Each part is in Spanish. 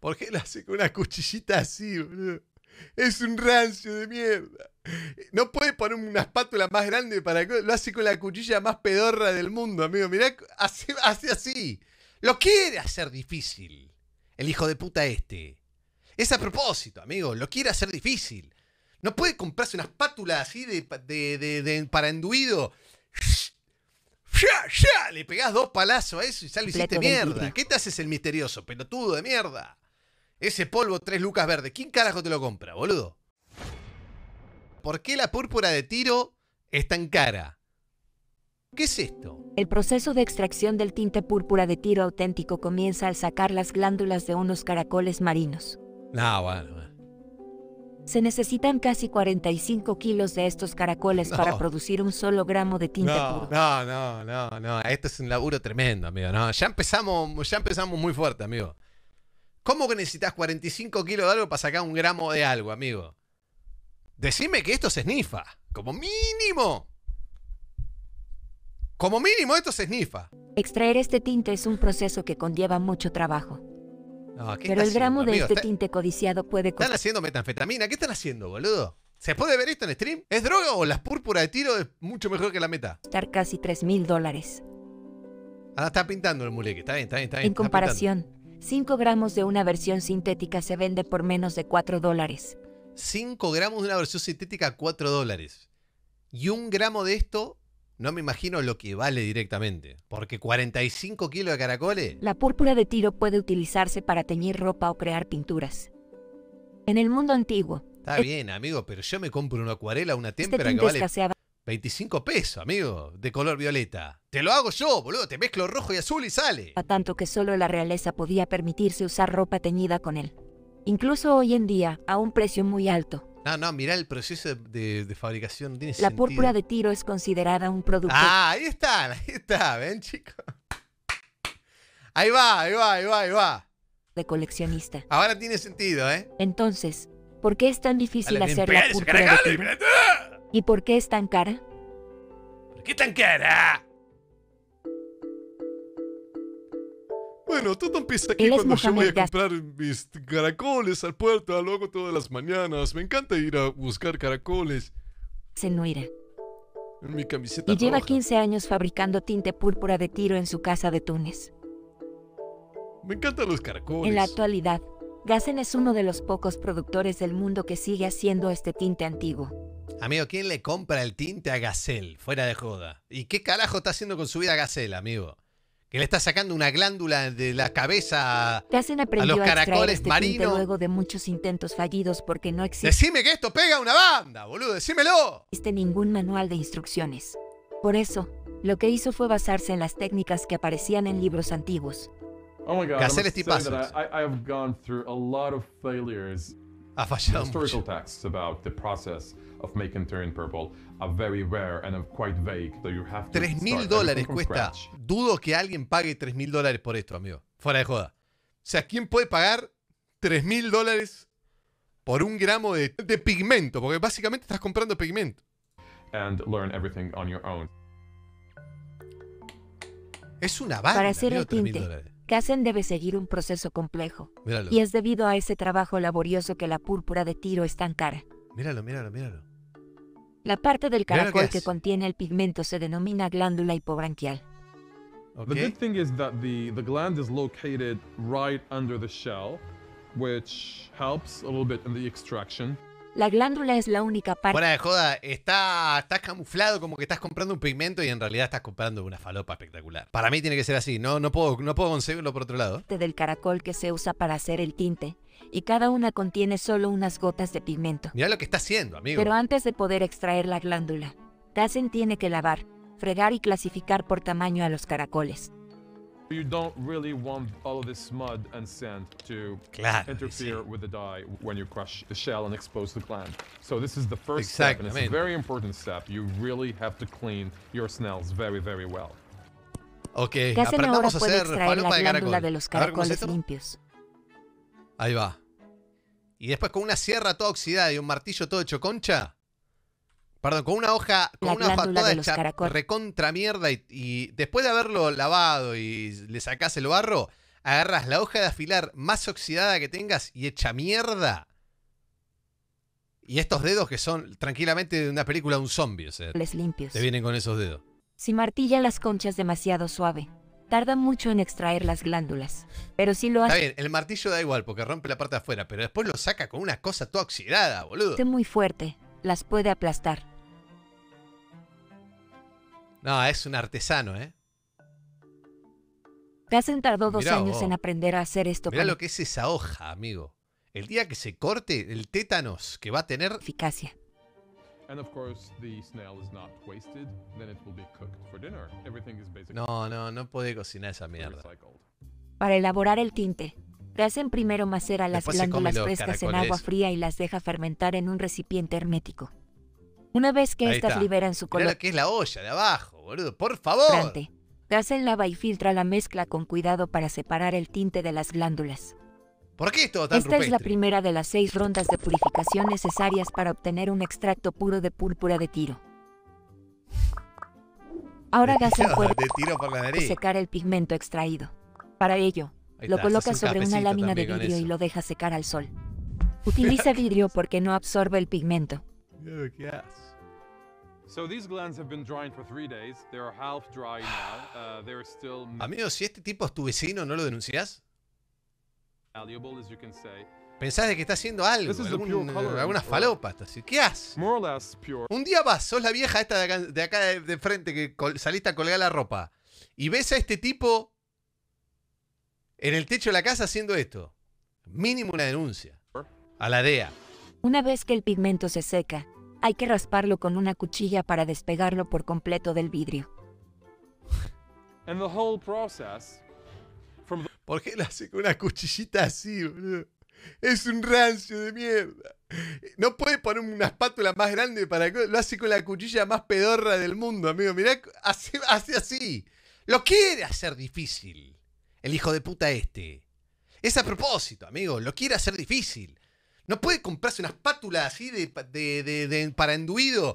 ¿Por qué lo hace con una cuchillita así, boludo? Es un rancio de mierda. No puede poner una espátula más grande para... Lo hace con la cuchilla más pedorra del mundo, amigo. Mirá, hace así. Lo quiere hacer difícil. El hijo de puta este. Es a propósito, amigo. Lo quiere hacer difícil. No puede comprarse una espátula así para enduido. ¡Ya! Le pegás 2 palazos a eso y ya lo hiciste mierda. ¿Qué te haces el misterioso, pelotudo de mierda? Ese polvo 3 lucas verde. ¿Quién carajo te lo compra, boludo? ¿Por qué la púrpura de tiro es tan cara? ¿Qué es esto? El proceso de extracción del tinte púrpura de tiro auténtico comienza al sacar las glándulas de unos caracoles marinos. No, bueno. Se necesitan casi 45 kilos de estos caracoles para producir un solo gramo de tinte puro. No. Esto es un laburo tremendo, amigo. No, ya empezamos muy fuerte, amigo. ¿Cómo que necesitas 45 kilos de algo para sacar un gramo de algo, amigo? Decime que esto se esnifa. Como mínimo. Como mínimo esto se esnifa. Extraer este tinte es un proceso que conlleva mucho trabajo. No, pero el gramo de este tinte codiciado puede costar... ¿Están haciendo metanfetamina? ¿Qué están haciendo, boludo? ¿Se puede ver esto en stream? ¿Es droga o la púrpura de tiro es mucho mejor que la meta? Costar casi $3.000. Ah, está pintando el muleque. Está bien. En comparación, 5 gramos de una versión sintética se vende por menos de $4. 5 gramos de una versión sintética, $4. Y 1 gramo de esto... No me imagino lo que vale directamente. Porque 45 kilos de caracoles... La púrpura de tiro puede utilizarse para teñir ropa o crear pinturas. En el mundo antiguo... Está bien, amigo, pero yo me compro una acuarela, una témpera que vale 25 pesos, amigo, de color violeta. Te lo hago yo, boludo. Te mezclo rojo y azul y sale. A tanto que solo la realeza podía permitirse usar ropa teñida con él. Incluso hoy en día, a un precio muy alto. No, mirá el proceso de fabricación. Tiene la púrpura de tiro es considerada un producto... Ah, ahí está, ven, chicos. Ahí va. De coleccionista. Ahora tiene sentido, ¿eh? Entonces, ¿por qué es tan difícil hacer la púrpura de tiro? ¿Y por qué es tan cara? ¿Por qué tan cara? Bueno, todo empieza aquí cuando yo voy a comprar mis caracoles al puerto, lo hago todas las mañanas. Me encanta ir a buscar caracoles. Senuira. En mi camiseta y lleva roja. 15 años fabricando tinte púrpura de tiro en su casa de Túnez. Me encantan los caracoles. En la actualidad, Gassen es uno de los pocos productores del mundo que sigue haciendo este tinte antiguo. Amigo, ¿quién le compra el tinte a Gazelle? Fuera de joda. ¿Y qué carajo está haciendo con su vida Gazelle, amigo? Que le está sacando una glándula de la cabeza a los caracoles este marinos. Luego de muchos intentos fallidos porque no existe... Decime que esto pega a una banda, boludo, decímelo. No existe ningún manual de instrucciones. Por eso, lo que hizo fue basarse en las técnicas que aparecían en libros antiguos. Oh my God, Gaceles tipazos. I have gone through a lot of failures. Ha fallado historical mucho. texts about the process of making turn purple are very rare and are quite vague, so you have to $3.000 cuesta. Dudo que alguien pague $3.000 por esto, amigo. Fuera de joda. O sea, ¿quién puede pagar $3.000 por 1 gramo de pigmento? Porque básicamente estás comprando pigmento. And learn everything on your own. Es una banda. Para hacer amigo, el tinte, Gassen debe seguir un proceso complejo. Míralo. Y es debido a ese trabajo laborioso que la púrpura de tiro es tan cara. Míralo. La parte del caracol que contiene el pigmento se denomina glándula hipobranquial. Okay. The good thing is that the gland is located right under the shell, which helps a little bit in the extraction. La glándula es la única parte... Fuera de joda, está camuflado como que estás comprando un pigmento y en realidad estás comprando una falopa espectacular. Para mí tiene que ser así, no puedo conseguirlo por otro lado. ...del caracol que se usa para hacer el tinte, y cada una contiene solo unas gotas de pigmento. Mirá lo que está haciendo, amigo. Pero antes de poder extraer la glándula, Gassen tiene que lavar, fregar y clasificar por tamaño a los caracoles. You don't really want all of this mud and sand to interfere with the dye when you crush the shell and expose the gland. So this is the first step, and it's a very important step. You really have to clean your snails very, very well. Ok, Gassen ahora aprendamos a puede hacer extraer la falopa de glándula caracol. de los caracoles limpios. Ahí va. Y después con una sierra toda oxidada y un martillo todo hecho concha. Perdón, con una hoja toda hecha recontra mierda y después de haberlo lavado y le sacás el barro, agarras la hoja de afilar más oxidada que tengas y hecha mierda. Y estos dedos que son tranquilamente de una película de un zombie, o sea, limpios. te vienen con esos dedos. Si martilla las conchas demasiado suave, tarda mucho en extraer las glándulas. Pero si lo hace... Está bien, el martillo da igual porque rompe la parte de afuera, pero después lo saca con una cosa toda oxidada, boludo. muy fuerte, las puede aplastar. No, es un artesano, ¿eh? Gassen tardó 2 años en aprender a hacer esto. Mirá lo que es esa hoja, amigo. El día que se corte, el tétanos que va a tener... eficacia. No puede cocinar esa mierda. Para elaborar el tinte, Gassen primero macera las glándulas frescas en agua fría y las deja fermentar en un recipiente hermético. Una vez que estas liberan su color... Mirá lo que es la olla de abajo, boludo. ¡Por favor! Gassen lava y filtra la mezcla con cuidado para separar el tinte de las glándulas. ¿Por qué es todo tan Esta es la primera de las 6 rondas de purificación necesarias para obtener un extracto puro de púrpura de tiro. Ahora Gassen puede secar el pigmento extraído. Para ello, lo coloca sobre una lámina de vidrio y lo deja secar al sol. Utiliza vidrio porque no absorbe el pigmento. ¿Qué haces? Amigo, si este tipo es tu vecino, ¿no lo denunciás? Pensás de que está haciendo algo, alguna falopa. ¿Qué haces? Un día vas, sos la vieja esta de acá de frente que saliste a colgar la ropa y ves a este tipo en el techo de la casa haciendo esto. Mínimo una denuncia. A la DEA. Una vez que el pigmento se seca, hay que rasparlo con una cuchilla para despegarlo por completo del vidrio. ¿Por qué lo hace con una cuchillita así, boludo? Es un rancio de mierda. No puede poner una espátula más grande para... Lo hace con la cuchilla más pedorra del mundo, amigo. Mirá, hace así. Lo quiere hacer difícil. El hijo de puta este. Es a propósito, amigo. Lo quiere hacer difícil. No puede comprarse una espátula así para enduido.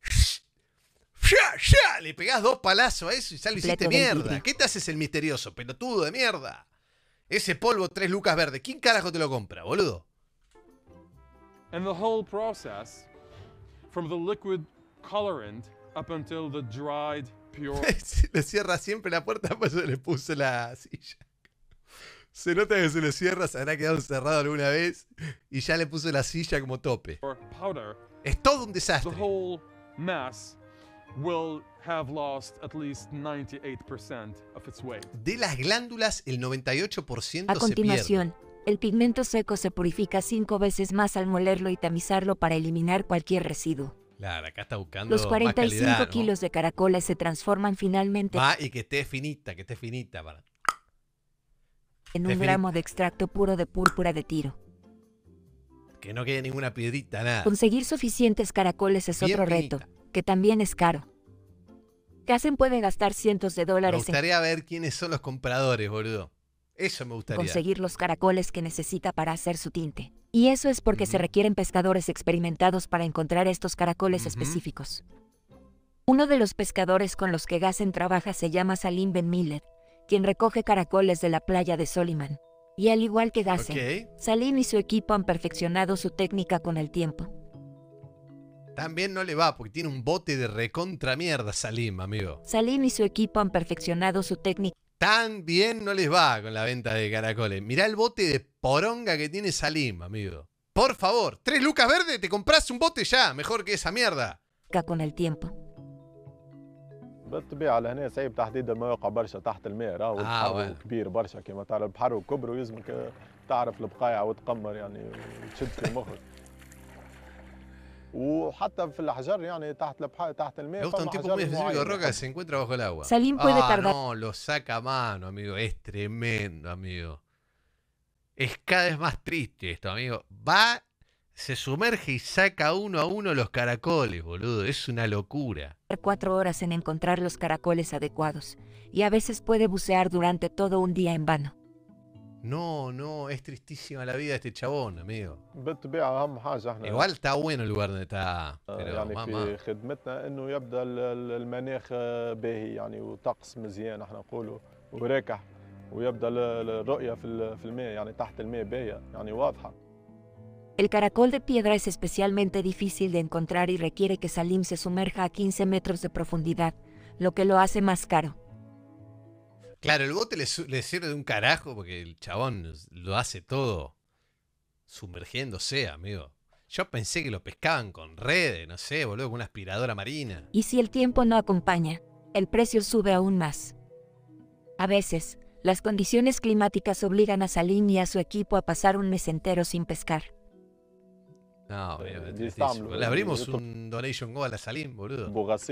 ¡Ya! Le pegás 2 palazos a eso y ya lo hiciste mierda. ¿Qué te haces el misterioso, pelotudo de mierda? Ese polvo 3 lucas verde. ¿Quién carajo te lo compra, boludo? And the whole process, from the liquid colorant up until the dried pure... Le cierra siempre la puerta, por eso le puse la silla. Se nota que se lo cierra, se habrá quedado encerrado alguna vez y ya le puso la silla como tope. Es todo un desastre. The whole mass will have lost at least 98% of its weight. De las glándulas, el 98% A continuación, el pigmento seco se purifica 5 veces más al molerlo y tamizarlo para eliminar cualquier residuo. Claro, acá está buscando Los 45 más calidad, kilos de caracoles se transforman finalmente y que esté finita, para... en 1 gramo de extracto puro de púrpura de tiro. Que no quede ninguna piedrita, nada. Conseguir suficientes caracoles es otro reto, que también es caro. Gassen puede gastar cientos de dólares Me gustaría ver quiénes son los compradores, boludo. Eso me gustaría. Conseguir los caracoles que necesita para hacer su tinte. Y eso es porque se requieren pescadores experimentados para encontrar estos caracoles específicos. Uno de los pescadores con los que Gassen trabaja se llama Salim Ben Millet, quien recoge caracoles de la playa de Soliman. Y al igual que Gassen, Salim y su equipo han perfeccionado su técnica con el tiempo. También no le va, porque tiene un bote de recontra mierda, Salim, amigo. Salim y su equipo han perfeccionado su técnica. Tan bien no les va con la venta de caracoles. Mirá el bote de poronga que tiene Salim, amigo. Por favor, 3 lucas verdes, te compras un bote ya, mejor que esa mierda. Con el tiempo. بالطبيعه لهنا صعيب تحديد المواقع برشا تحت الماء راهو البحر كبير برشا كما تعرف البحر وكبر ويلزمك تعرف البقايع وتقمر يعني تشد في مخك وحتى في الاحجار يعني تحت البحر تحت الماء. Me gusta un tipo muy específico de roca que se encuentra bajo el agua. Salim puede tardar. No, lo saca a mano, amigo. Es tremendo, amigo. Es cada vez más triste esto, amigo. Va, se sumerge y saca uno a uno los caracoles, boludo. Es una locura. 4 horas en encontrar los caracoles adecuados. Y a veces puede bucear durante todo un día en vano. No, es tristísima la vida de este chabón, amigo. Igual está bueno el lugar donde está, pero في خدمتنا انه يبدا المناخ باهي يعني وطقس مزيان احنا نقولوا وراكح ويبدا الرؤيه في الماء يعني تحت الماء باهيه يعني واضحه. El caracol de piedra es especialmente difícil de encontrar y requiere que Salim se sumerja a 15 metros de profundidad, lo que lo hace más caro. Claro, el bote le sirve de un carajo porque el chabón lo hace todo sumergiéndose, amigo. Yo pensé que lo pescaban con redes, no sé, boludo, con una aspiradora marina. Y si el tiempo no acompaña, el precio sube aún más. A veces, las condiciones climáticas obligan a Salim y a su equipo a pasar un mes entero sin pescar. No, le abrimos un donation go a la Salim, boludo.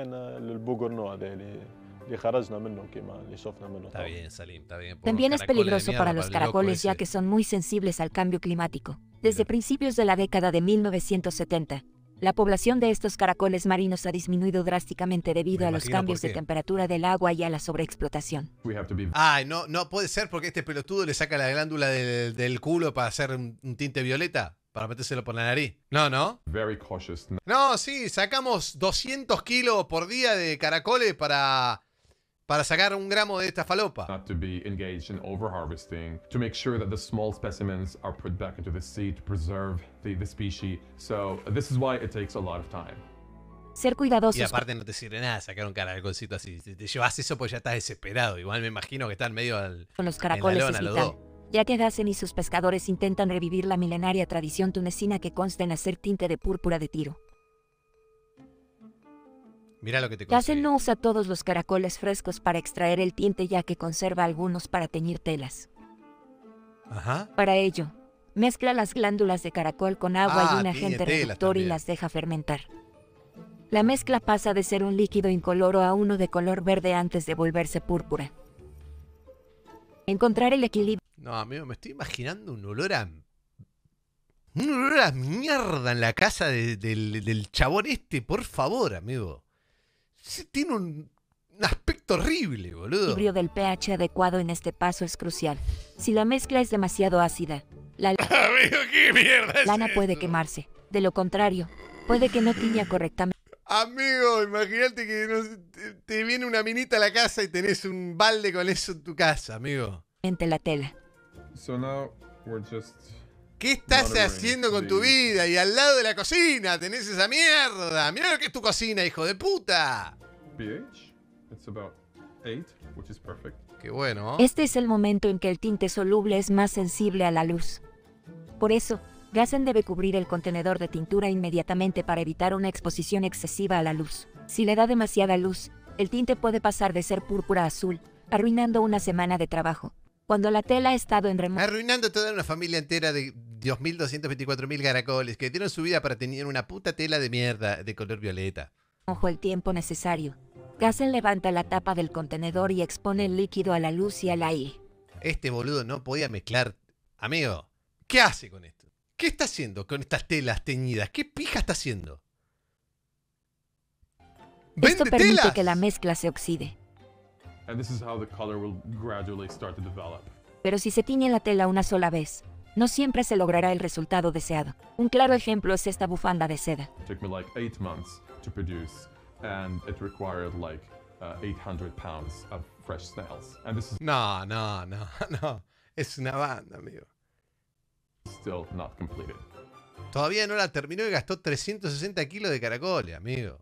Está bien, Salim, está bien. También es peligroso para los caracoles ya que son muy sensibles al cambio climático. Desde principios de la década de 1970, la población de estos caracoles marinos ha disminuido drásticamente debido a los cambios de temperatura del agua y a la sobreexplotación. Ay, no puede ser porque este pelotudo le saca la glándula del culo para hacer un tinte violeta. Para metérselo por la nariz. No. No, sí, sacamos 200 kilos por día de caracoles para sacar 1 gramo de esta falopa. Not to be engaged in overharvesting, to make sure that the small specimens are put back into the sea to preserve the species. So this is why it takes a lot of time. Ser cuidadosos. Y aparte no te sirve nada sacar un caracolcito así. Si te llevas eso pues ya estás desesperado. Igual me imagino que están medio con los caracoles es vital, ya que Gassen y sus pescadores intentan revivir la milenaria tradición tunecina que consta en hacer tinte de púrpura de tiro. Mira lo que te Gassen no usa todos los caracoles frescos para extraer el tinte ya que conserva algunos para teñir telas. Ajá. Para ello, mezcla las glándulas de caracol con agua y un agente reductor y las deja fermentar. La mezcla pasa de ser un líquido incoloro a uno de color verde antes de volverse púrpura. Encontrar el equilibrio. No, amigo, me estoy imaginando un olor a mierda en la casa del chabón este, por favor, amigo. Tiene un aspecto horrible, boludo. El equilibrio del pH adecuado en este paso es crucial. Si la mezcla es demasiado ácida, la amigo, ¿qué mierda lana es puede eso? quemarse. De lo contrario, puede que no tiña correctamente. Amigo, imagínate que te viene una minita a la casa y tenés un balde con eso en tu casa, amigo. La tela. So now we're just ¿Qué estás haciendo con tu vida? Y al lado de la cocina tenés esa mierda. Mirá lo que es tu cocina, hijo de puta. pH. It's about 8, which is perfect. Qué bueno. Este es el momento en que el tinte soluble es más sensible a la luz. Por eso, Gassen debe cubrir el contenedor de tintura inmediatamente para evitar una exposición excesiva a la luz. Si le da demasiada luz, el tinte puede pasar de ser púrpura a azul, arruinando una semana de trabajo. Cuando la tela ha estado en remojo. Arruinando toda una familia entera de 2.224.000 caracoles que dieron su vida para tener una puta tela de mierda de color violeta. El tiempo necesario. Gassen levanta la tapa del contenedor y expone el líquido a la luz y al aire. Este boludo no podía mezclar. Amigo, ¿qué hace con esto? ¿Qué está haciendo con estas telas teñidas? ¿Qué pija está haciendo? Esto permite que la mezcla se oxide. And this is how the color will gradually start to develop. Pero si se tiñe la tela una sola vez, no siempre se logrará el resultado deseado. Un claro ejemplo es esta bufanda de seda. It took me like 8 months to produce, and it required like 800 pounds of fresh snails. And this is No. Es una banda, amigo. still not completed. Todavía no la terminó y gastó 360 kilos de caracoles, amigo.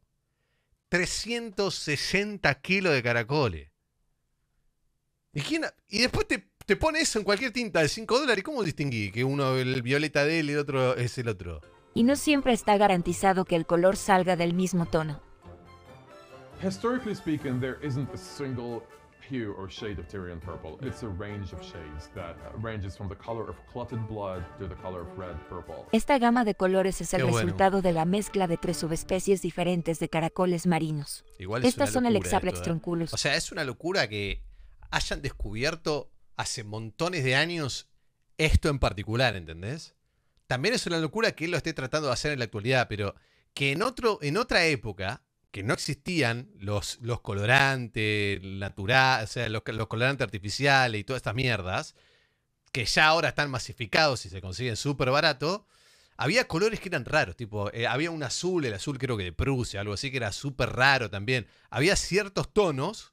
360 kilos de caracoles. Y después te pone eso en cualquier tinta de $5. ¿Cómo distinguí que uno es el violeta de él y el otro es el otro? Y no siempre está garantizado que el color salga del mismo tono. Historically speaking, there isn't a single hue or shade of Tyrian purple. It's a range of shades that ranges from the color of clotted blood to the color of red purple. Esta gama de colores es el Qué bueno. resultado de la mezcla de 3 subespecies diferentes de caracoles marinos. Igual es Estas una son el locura Exaplex esto, trunculus. O sea, es una locura que hayan descubierto hace montones de años esto en particular, ¿entendés? También es una locura que él lo esté tratando de hacer en la actualidad, pero que en otra época, que no existían los colorantes naturales, o sea, los colorantes artificiales y todas estas mierdas, que ya ahora están masificados y se consiguen súper barato, había colores que eran raros, tipo, había un azul, el azul creo que de Prusia, algo así que era súper raro también. Había ciertos tonos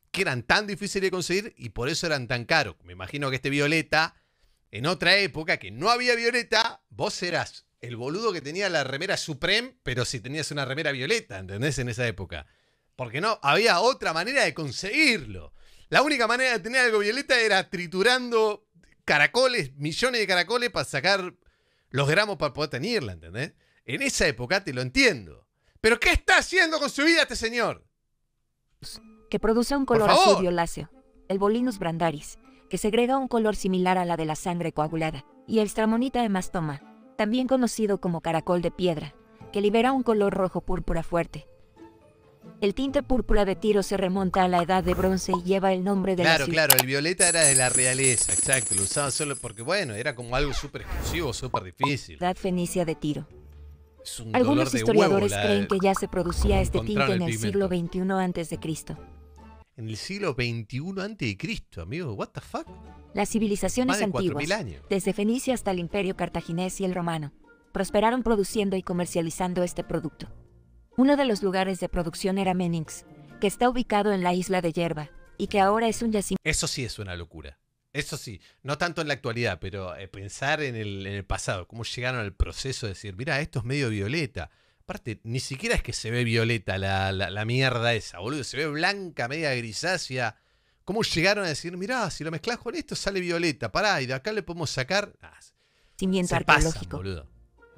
que eran tan difíciles de conseguir y por eso eran tan caros. Me imagino que este violeta, en otra época que no había violeta, vos eras el boludo que tenía la remera Supreme, pero si tenías una remera violeta, ¿entendés? En esa época. Porque no había otra manera de conseguirlo. La única manera de tener algo violeta era triturando caracoles, millones de caracoles para sacar los gramos para poder tenerla, ¿entendés? En esa época te lo entiendo. ¿Pero qué está haciendo con su vida este señor? Que produce un color azul violáceo, el Bolinus brandaris, que segrega un color similar a la de la sangre coagulada, y el Stramonita hemastoma, también conocido como caracol de piedra, que libera un color rojo púrpura fuerte. El tinte púrpura de Tiro se remonta a la edad de bronce y lleva el nombre de la ciudad. Claro, el violeta era de la realeza, exacto, lo usaban solo porque, bueno, era como algo súper exclusivo, súper difícil. Edad fenicia de Tiro. Es un Algunos historiadores huevo, creen que ya se producía este tinte en el siglo XXI a.C. En el siglo XXI a.C., amigo, what the fuck? Las civilizaciones antiguas, años. desde Fenicia hasta el Imperio cartaginés y el romano, prosperaron produciendo y comercializando este producto. Uno de los lugares de producción era Meninx, que está ubicado en la isla de Yerba, y que ahora es un yacimiento. Eso sí es una locura. Eso sí, no tanto en la actualidad, pero pensar en el pasado, cómo llegaron al proceso de decir, mira, esto es medio violeta. Aparte, ni siquiera es que se ve violeta la mierda esa, boludo. Se ve blanca, media grisácea. ¿Cómo llegaron a decir, mirá, si lo mezclas con esto sale violeta? Pará, y de acá le podemos sacar... Yacimiento Pasan, arqueológico. boludo.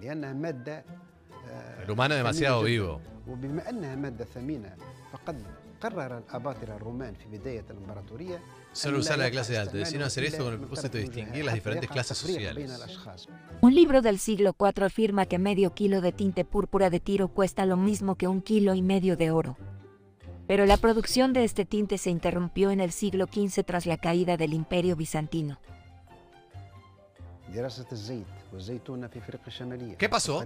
El humano es demasiado vivo. Solo usar la clase alta. Decidieron hacer esto con el propósito de distinguir las diferentes clases sociales. Un libro del siglo IV afirma que medio kilo de tinte púrpura de Tiro cuesta lo mismo que 1,5 kilos de oro. Pero la producción de este tinte se interrumpió en el siglo XV tras la caída del Imperio Bizantino. ¿Qué pasó?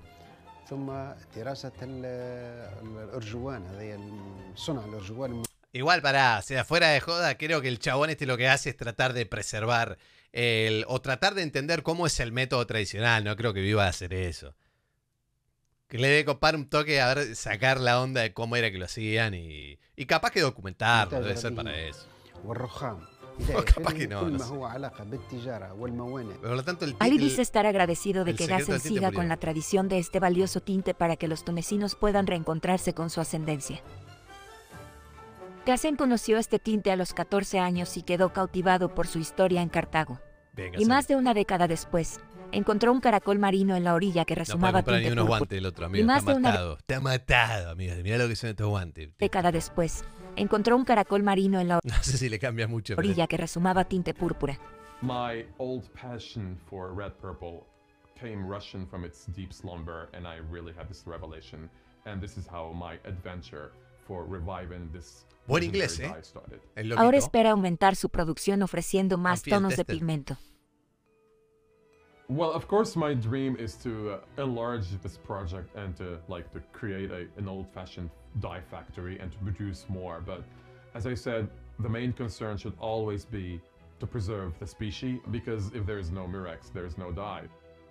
Igual, pará, o sea, fuera de joda, creo que el chabón este lo que hace es tratar de preservar o tratar de entender cómo es el método tradicional. No creo que viva de hacer eso. Que le debe copar un toque a ver, sacar la onda de cómo era que lo hacían y capaz que documentarlo, debe ser para eso. O capaz que no sé. Por lo tanto, Ali dice estar agradecido de que Gassen siga con la tradición de este valioso tinte para que los tunecinos puedan reencontrarse con su ascendencia. Gassen conoció este tinte a los 14 años y quedó cautivado por su historia en Cartago. Venga, y más de una década después, encontró un caracol marino en la orilla que resumaba no puede comprar tinte ni unos púrpura. guantes el otro, amigo. Y más Está de una matado. Está matado, amigo. Mirá lo que son estos guantes. década después, encontró un caracol marino en la No sé si le cambia mucho. orilla que resumaba tinte púrpura. My old passion for red purple came rushing from its deep slumber, and I really had this revelation. And this is how my adventure for reviving this buen inglés, dye started. Ahora espera aumentar su producción ofreciendo más tonos de pigmento. Well, of course, my dream is to enlarge this project and to create an old-fashioned dye factory and to produce more. But as I said, the main concern should always be to preserve the species, because if there is no Murex, there is no dye.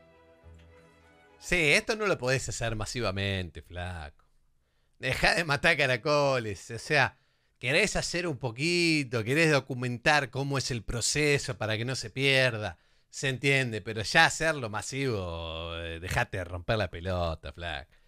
Sí, esto no lo podés hacer masivamente, flaco. Deja de matar caracoles. O sea, querés hacer un poquito, querés documentar cómo es el proceso para que no se pierda. Se entiende, pero ya hacerlo masivo, dejate de romper la pelota, flaco.